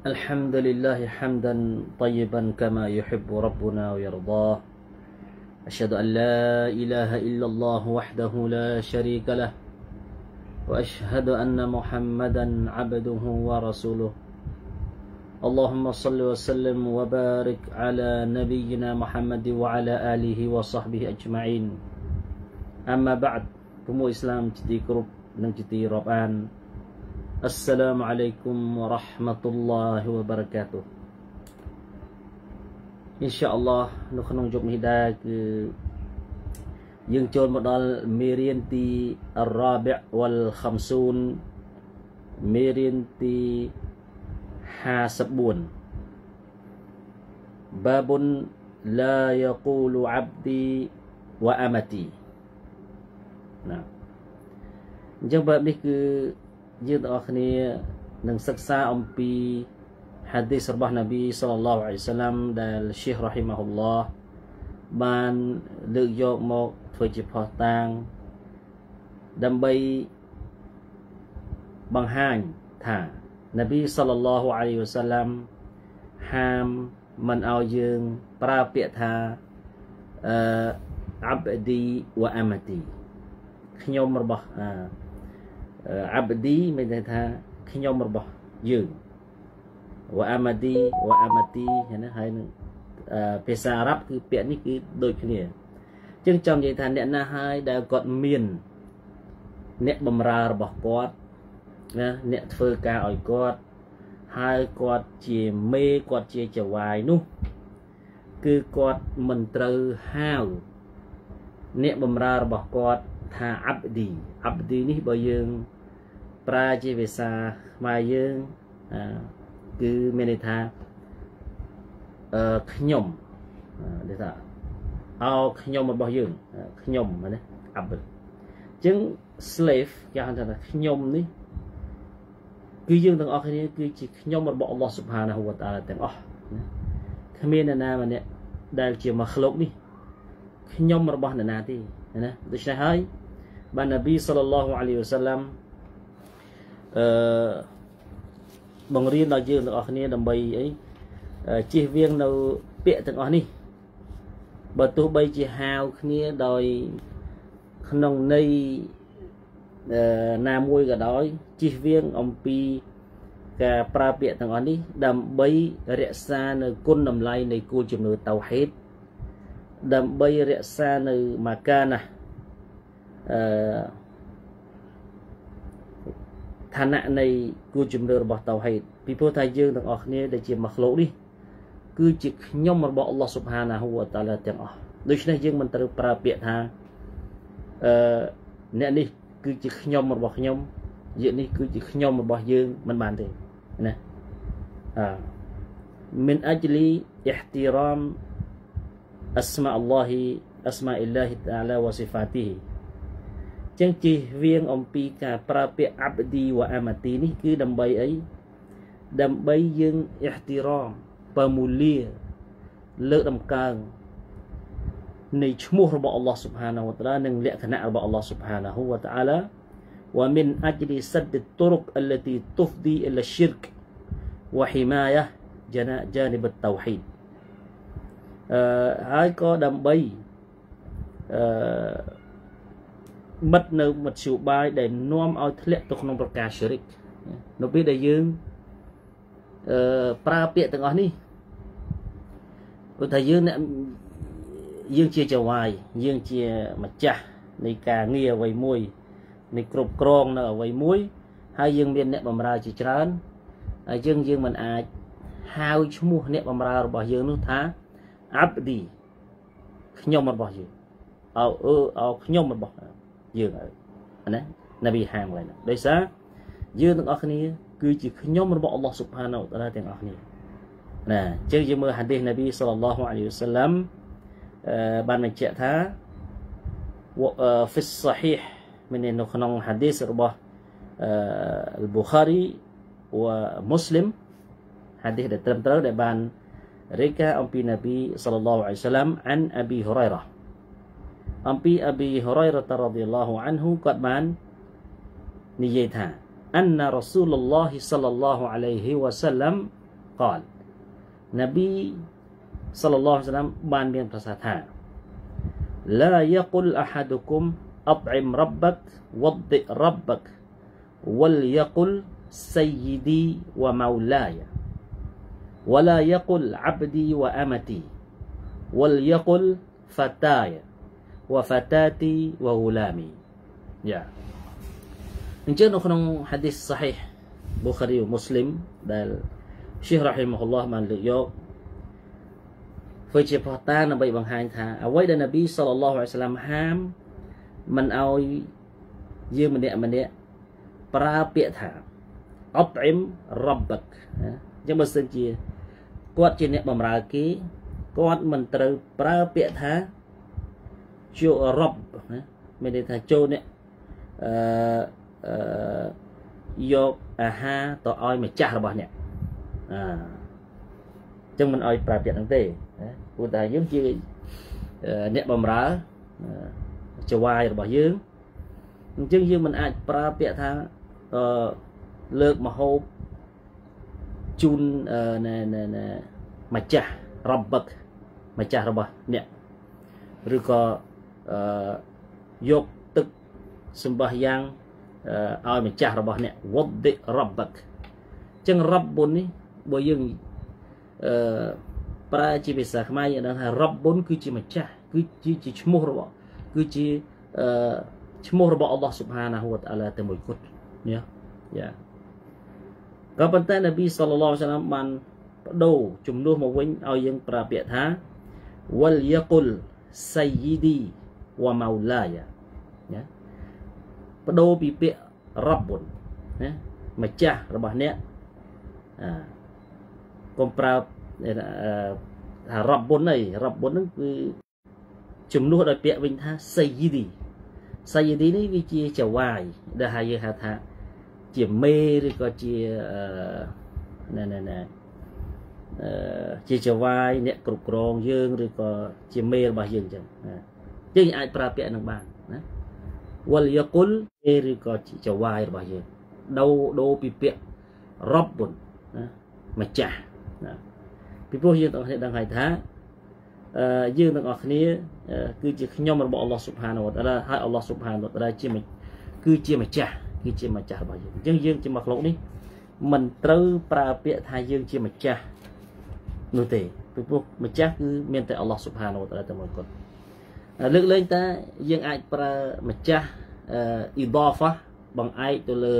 الحمد لله حمدا طيبا كما يحب ربنا ويرضاه. أشهد أن لا إله إلا الله وحده لا شريك له، وأشهد أن محمدا عبده ورسوله. اللهم صل وسلم وبارك على نبينا محمد وعلى آله وصحبه أجمعين. أما بعد، Pemuk Islam Citi Kerup dan Citi Roban, Assalamualaikum warahmatullahi wabarakatuh. InsyaAllah នៅក្នុងយប់នេះដែរគឺយើងចូលមកដល់មេរៀនទី الرابع والخمسون មេរៀនទី54 باب لا يقول عبدي وأمتي. ណាអញ្ចឹងបែបនេះគឺយើងទាំងអស់គ្នានឹងសិក្សាអំពីហាឌីសរបស់នប៊ីសល្លឡោះអាឡៃហ៊ីវសល្លាមដែលឈីខ រ៉ាហ៊ីម៉ាហ៊ុលឡោះបានលើកយកមកធ្វើជាភស្តុតាងដើម្បីបង្ហាញថានប៊ីសល្លឡោះអាឡៃហ៊ីវសល្លាមហាមមិនឲ្យយើងប្រើពាក្យថាអាប់ឌីវ៉ាអាម៉ាទីខ្ញុំរបស់អាប់ឌីមានន័យថាខ្ញុំរបស់យើងវ៉ាអាម៉ាឌីវ៉ាអាម៉ាទីណាហើយនឹងភាសាអារ៉ាប់គឺពាក្យនេះគឺដូចគ្នាអញ្ចឹងចង់និយាយថាអ្នកណាហើយដែលគាត់មានអ្នកបម្រើរបស់គាត់ណាអ្នកធ្វើការឲ្យគាត់ហើយគាត់ជាមេគាត់ជាចៅហ្វាយនោះគឺគាត់មិនត្រូវហៅអ្នកបម្រើរបស់គាត់ថាអាប់ឌីនេះបើយើងប្រើជាភាសាខ្មែរយើងគឺមានន័យថាខ្ញុំនិយាយថាខ្ញុំរបស់យើងខ្ញុំណាអាប់អញ្ចឹង slave គេហៅថាខ្ញុំនេះគឺយើងទាំងអស់គ្នាគឺជាខ្ញុំរបស់អល់ឡោះស៊ុបហានាហ៊ូវតាអាឡាទាំងអស់គ្មានអ្នកណាម្នាក់ដែលជាម៉ាឃ្លូកនេះខ្ញុំរបស់អ្នកណាទេណាដូច្នេះហើយបាននប៊ីសល្លឡោះអាឡៃហ៊ីវសល្លាមបង្រៀនដល់យើងទាំងអស់គ្នាដើម្បីអីជៀសវាងនៅពាក្យទាំងអស់នេះបើទោះបីជាហៅគ្នាដោយក្នុងន័យណាមួយក៏ដោយជៀសវាងអំពីការប្រើពាក្យទាំងអស់នេះដើម្បីរក្សានៅគុណតម្លៃនៃគោលជំនឿតៅហេតដើម្បីរក្សានៅម៉ាកាណាឋានៈនៃគូជំនឿរបស់តៅហេតពីព្រោះថាយើងទាំងអស់គ្នាដែលជាម៉ាឃ្លូកនេះគឺជាខ្ញុំរបស់អល់ឡោះស៊ុបហានាហ៊ូវតាអាឡាទាំងអស់ដូច្នេះយើងមិនត្រូវប្រើពាក្យថាអ្នកនេះគឺជាខ្ញុំរបស់ខ្ញុំយើងនេះគឺជាខ្ញុំរបស់យើងមិនបានទេណាمن أجل احترام أسماء الله أسماء الله تعالى وصفاته ចឹងជិះវៀងអំពីការប្រើពាក្យអាប់ឌីវ៉ាអាម៉ាទីនេះគឺដើម្បីអីដើម្បីយើងអ៊ីហ្ទីរ៉ាមបើមូលាលើកតម្កើងនៃឈ្មោះរបស់អល់ឡោះស៊ុបហានាហ៊ូវតាអាឡានិងលក្ខណៈរបស់អល់ឡោះស៊ុបហានាហ៊ូវតាអាឡាវ៉ាមីនអជ្លីសដតុរុកអលទីតុហ្ឌីអលឈិរកវ៉ាហ៊ីម៉ាយ៉ាចានិបតៅហ៊ីដហើយក៏ដើម្បីបិទនៅមធ្យោបាយដែលនាំឲ្យធ្លាក់ទៅក្នុងប្រការឈិរិកនៅពេលដែលយើងប្រើពាក្យទាំងអស់នេះព្រោះថាយើងជាចៅហ្វាយយើងជាម្ចាស់នៃការងារអ្វីមួយនៃគ្រប់គ្រងនៅអ្វីមួយហើយយើងមានអ្នកបម្រើជាច្រើនហើយយើងមិនអាចហៅឈ្មោះអ្នកបម្រើរបស់យើងនោះថាអាប់ឌីខ្ញុំរបស់យើងខ្ញុំរបស់យើងណានប៊ីហាមហើយដោយសារយើងទាំងអស់គ្នាគឺជាខ្ញុំរបស់អល់ឡោះស៊ុបហានាហ៊ូវតាអាឡាទាំងអស់គ្នាណាអញ្ចឹងយើងមើលហាឌីសនប៊ីសល្លឡោះអាឡៃហ៊ីវសល្លាមបានបញ្ជាក់ថាហ្វីសសាហ៊ីហ៍មាននៅក្នុងហាឌីសរបស់អ៊លប៊ូខារីវ៉ាមូស្លីមហាឌីសដែលត្រឹមត្រូវដែលបានរាយការណ៍អំពីនប៊ីសល្លឡោះអាឡៃហ៊ីវសល្លាមអានអប៊ីហ៊ុរ៉ៃរ៉ាអំពីអប៊ីហ៊ុរ៉ៃរ៉ាតារ៉ាឌីយ៉ាឡោះអានហ៊ូគាត់បាននិយាយថា أن رسول الله صلى الله عليه وسلم قال نبي صلى الله عليه وسلم بان بين برساتها لا يقل أحدكم أطعم ربك وضئ ربك وليقل سيدي ومولاي ولا يقل عبدي وأمتي وليقل فتاي وفتاتي وغلامي يا إنجيل نخنو حديث صحيح بخاري ومسلم دال شيخ رحمه الله من ليوك فيجي بحطان نبي بانهاين ثا أويد النبي صلى الله عليه وسلم هام من أوي يوم من برابع ثا أطعم ربك جم بسنجي قوات جنة بمراكي قوات من تر برابع ثا جو رب من ثا جو نهយកអាហារទៅឲ្យម្ចាស់របស់អ្នកអញ្ចឹងមិនឲ្យប្រើពាក្យហ្នឹងទេព្រោះតែយើងជាអ្នកបម្រើចវាយរបស់យើងអញ្ចឹងយើងមិនអាចប្រើពាក្យថាលើកម្ហូបជូនម្ចាស់របឹកម្ចាស់របស់អ្នកឬក៏យកទឹកសម្បះយ៉ាងឲ្យម្ចាស់របស់អ្នកវឌ្ឍរ៉ាប់បឹកអញ្ចឹងរ៉ាប់បុននេះបើយើងប្រើជាភាសាខ្មែរយើងដឹងថារ៉ាប់បុនគឺជាម្ចាស់គឺជាឈ្មោះរបស់គឺជាឈ្មោះរបស់អល់ឡោះស៊ុបហានាហ៊ូវតាអាឡាតែមួយគត់នេះយ៉ាក៏ប៉ុន្តែនប៊ីសល្លឡោះអាឡៃហ៊ីវសល្លាមបានបដូរជំនួសមកវិញឲ្យយើងប្រើពាក្យថាវលយគុលសៃយីឌីវម៉ៅឡាយ៉ាណាបដូរពីពាក្យរ៉ាប់បុនណាម្ចាស់របស់អ្នកកុំប្រើថារ៉ាប់បុនអីរ៉ាប់បុនហ្នឹងគឺជំនួសដោយពាក្យវិញថាសៃយីឌីនេះវាជាចវាយដែលហៅយើងហៅថាជាមេឬក៏ជាជាចវាយអ្នកគ្រប់គ្រងយើងឬក៏ជាមេរបស់យើងអញ្ចឹងយើងអាចប្រើពាក្យហ្នឹងបានណាវលយគុលឬក៏ចវាយរបស់យើងដូរពីពាក្យរ៉ាប់បុនណាម្ចាស់ណាពីព្រោះយើងទាំងគ្នាដឹងហើយថាយើងទាំងអស់គ្នាគឺជាខ្ញុំរបស់អល់ឡោះស៊ុបហានាហ៊ូវតាអាឡាហើយអល់ឡោះស៊ុបហានាហ៊ូវតាអាឡាគឺជាម្ចាស់របស់យើងអញ្ចឹងយើងជាមកលោកនេះមិនត្រូវប្រើពាក្យថាយើងជាម្ចាស់នោះទេពីព្រោះម្ចាស់គឺមានតែអល់ឡោះស៊ុបហានាហ៊ូវតាអាឡាតែមួយគត់លើកលែងតែយើងអាចប្រើម្ចាស់អ៊ីដាហ្វាបង្អែកទៅលើ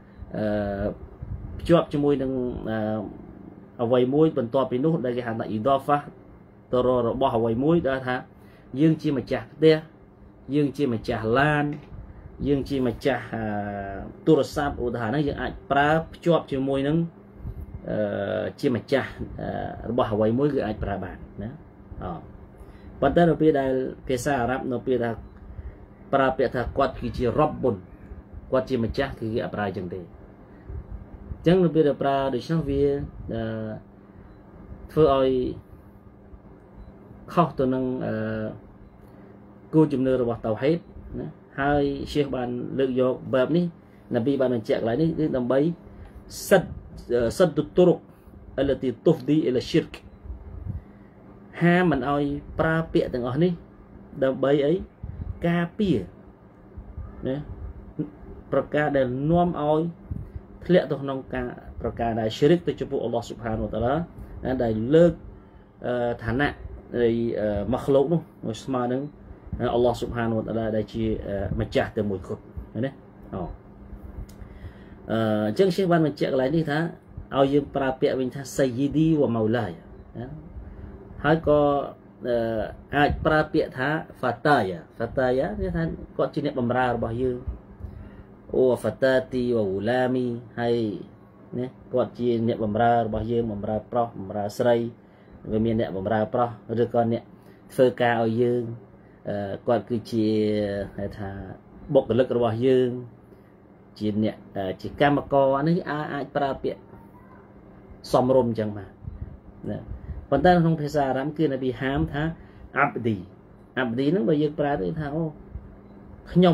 ភ្ជាប់ជាមួយនឹងអ្វីមួយបន្ទាប់ពីនោះដែលគេហៅថាអ៊ីដាហ្វាទៅរបស់អ្វីមួយដែលថាយើងជាម្ចាស់ផ្ទះយើងជាម្ចាស់ឡានយើងជាម្ចាស់ទូរស័ព្ទឧទាហរណ៍ហ្នឹងយើងអាចប្រើភ្ជាប់ជាមួយនឹងជាម្ចាស់របស់អ្វីមួយគឺអាចប្រើបានណាប៉ុន្តែនៅពេលដែលភាសាអារ៉ាប់នៅពេលថាប្រើពាក្យថាគាត់គឺជារ៉ាប់បុនគាត់ជាម្ចាស់គឺគេអត់ប្រើអញ្ចឹងទេអញ្ចឹងនៅពេលដែលប្រើដូច្នោះវាធ្វើឲ្យខុសទៅនឹងគោលជំនឿរបស់តៅហីដណាហើយឈៀសបានលើកយកបែបនេះនប៊ីបានបញ្ជាក់កន្លែងនេះគឺដើម្បីសិតទុរុកអលទីតុហ្ឌីអ៊ីឡាឈិរកហាមមិនឲ្យប្រើពាក្យទាំងអស់នេះដើម្បីអីការពារណាប្រការដែលនាំឲ្យធ្លាក់ទៅក្នុងការប្រការដែលឈិរិកទៅចំពោះអល់ឡោះស៊ុបហានាហ៊ូវតាអាឡាដែលលើកឋានៈនៃម៉ាហ្លូកនោះមកស្មើនឹងអល់ឡោះស៊ុបហានាហ៊ូវតាអាឡាដែលជាម្ចាស់តែមួយគត់ណាអញ្ចឹងឈេះបានបញ្ជាក់កន្លែងនេះថាឲ្យយើងប្រើពាក្យវិញថាសៃយីឌីវម៉ៅឡាយហើយក៏អាចប្រើពាក្យថាហ្វាតាយានេះថាគាត់ជាអ្នកបម្រើរបស់យើងអូហ្វាតាទីវហ្គូឡាមីហើយណាគាត់ជាអ្នកបម្រើរបស់យើងបម្រើប្រុសបម្រើស្រីវាមានអ្នកបម្រើប្រុសឬក៏អ្នកធ្វើការឲ្យយើងគាត់គឺជាហៅថាបុគ្គលិករបស់យើងជាអ្នកជាកម្មករនេះអាចប្រើពាក្យសមរម្យអញ្ចឹងបាទណាប៉ុន្តែក្នុងភាសាអារ៉ាប់គឺនប៊ីហាមថាអាប់ឌីហ្នឹងបើយើងប្រើទៅថាអូខ្ញុំ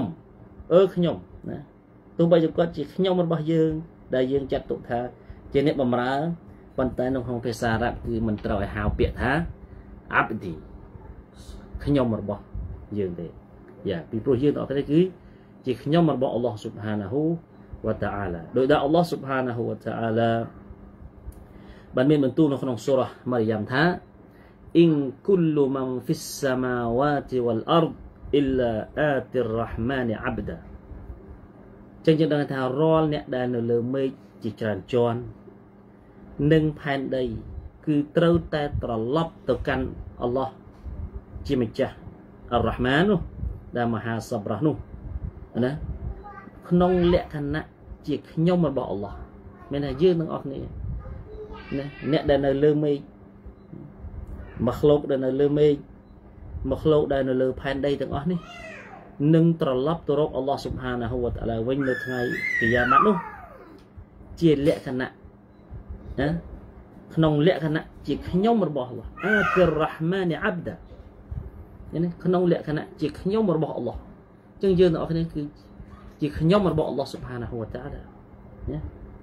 ណាទោះបីគាត់ជាខ្ញុំរបស់យើងដែលយើងចាត់ទុកថាជាអ្នកបម្រើប៉ុន្តែនៅក្នុងភាសាអារ៉ាប់គឺមិនត្រូវឲ្យហៅពាក្យថា abdi ខ្ញុំរបស់យើងទេយ៉ាពីព្រោះយើងទាំងអស់គ្នាគឺជាខ្ញុំរបស់ Allah Subhanahu wa Ta'ala ដោយដែល Allah Subhanahu wa Ta'ala បានមានបន្ទូលនៅក្នុងសូរ៉ាម៉ារីយ៉ាំថា إن كل من في السماوات والأرض إلا آتي الرحمن عبدا ចឹងយើងដឹងថារាល់អ្នកដែលនៅលើមេឃជាច្រើនជាន់និងផែនដីគឺត្រូវតែត្រឡប់ទៅកាន់ Allah ជាម្ចាស់ Ar-Rahman នោះដែលមហាសប្បុរសនោះណាក្នុងលក្ខណៈជាខ្ញុំរបស់ Allah មានថាយើងទាំងអស់គ្នាណាអ្នកដែលនៅលើមេឃមកលោកដែលនៅលើមេឃមកលោកដែលនៅលើផែនដីទាំងអស់នេះនឹងត្រឡប់ទៅរក Allah Subhanahu wa Ta'ala វិញនៅថ្ងៃកិយាម៉ាត់នោះជាលក្ខណៈណាក្នុងលក្ខណៈជាខ្ញុំរបស់ Allah អាទិររ៉ាហ្មាន abda នេះក្នុងលក្ខណៈជាខ្ញុំរបស់ Allah អញ្ចឹងយើងទាំងអស់គ្នាគឺជាខ្ញុំរបស់ Allah Subhanahu wa Ta'ala ណា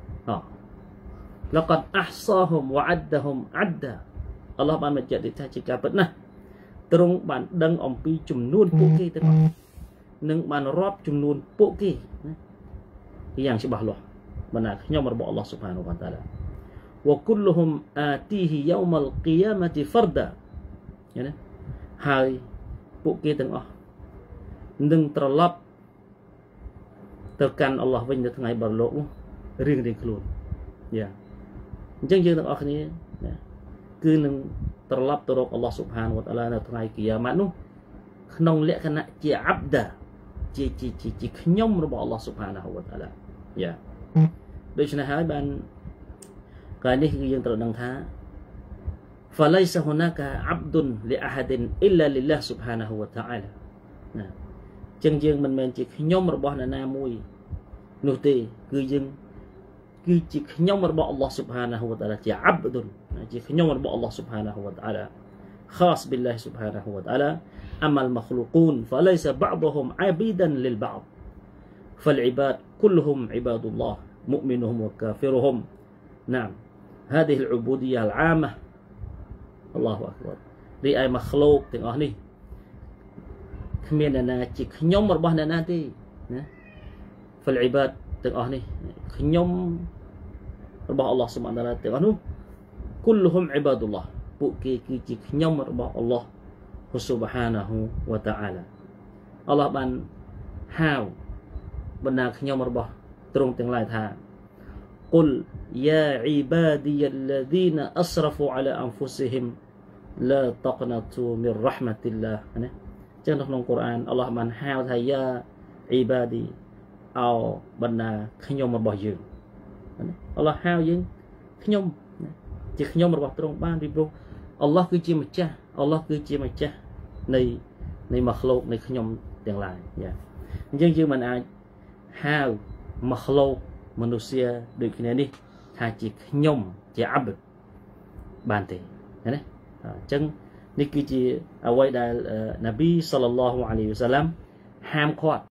laqad ahsahum wa addahum adda Allah បានបញ្ជាក់ថាជាការពិតណាស់ទ្រង់បានដឹងអំពីចំនួនពួកគេទាំងអស់និងបានរាប់ចំនួនពួកគេណាយ៉ាងច្បាស់លាស់បណ្ណាខ្ញុំរបស់ Allah Subhanahu wa Ta'ala wa kulluhum atihi yawm al-qiyamati farda ណាហើយពួកគេទាំងអស់នឹងត្រឡប់ទៅកាន់ Allah វិញនៅថ្ងៃបរលោកនោះរៀងៗខ្លួនយ៉ាអញ្ចឹងយើងទាំងអស់គ្នាណាគឺនឹងត្រឡប់ទៅរក Allah Subhanahu wa Ta'ala នៅថ្ងៃកិយាម៉ាត់នោះក្នុងលក្ខណៈជា abda ជាខ្ញុំរបស់ Allah Subhanahu wa Ta'ala យ៉ាដូច្នេះហើយបានកាលនេះគឺយើងត្រូវដឹងថា فليس هناك عبد لأحد إلا لله سبحانه وتعالى ណាអញ្ចឹងយើងមិនមែនជាខ្ញុំរបស់នរណាមួយនោះទេគឺយើងគឺជាខ្ញុំរបស់ Allah Subhanahu wa Ta'ala ជា abd ជាខ្ញុំរបស់ Allah Subhanahu wa Ta'ala خاص بالله سبحانه وتعالى أما المخلوقون فليس بعضهم عبيدا للبعض فالعباد كلهم عباد الله مؤمنهم وكافرهم نعم هذه العبودية العامة الله أكبر រីឯ makhluk ទាំងអស់នេះគ្មានអ្នកណាជាខ្ញុំរបស់អ្នកណាទេណា فالعباد ទាំងអស់នេះខ្ញុំរបស់ Allah Subhanahu wa Ta'ala ទាំងអស់នោះ كلهم عباد الله ពួកគេគឺជាខ្ញុំរបស់ Allah Subhanahu wa Ta'ala Allah បានហៅបណ្ដាខ្ញុំរបស់ទ្រង់ទាំងឡាយថា قل يا عبادي الذين أسرفوا على أنفسهم لا تقنطوا من رحمة الله ណាចឹងនៅក្នុងកូរ៉ាន Allah បានហៅថា يا عبادي អោបណ្ដាខ្ញុំរបស់យើង Allah ហៅយើងខ្ញុំជាខ្ញុំរបស់ទ្រង់បានពីព្រោះ Allah គឺជាម្ចាស់ Allah គឺជាម្ចាស់នៃmakhluk នៃខ្ញុំទាំងឡាយយ៉ាអញ្ចឹងយើងមិនអាចហៅmakhluk មនុស្សដូចគ្នានេះថាជាខ្ញុំជា abd បានទេណាអញ្ចឹងនេះគឺជាអ្វីដែលនប៊ីសល្លឡោះអាឡៃហ៊ីវ៉ាសល្លាមហាមឃាត់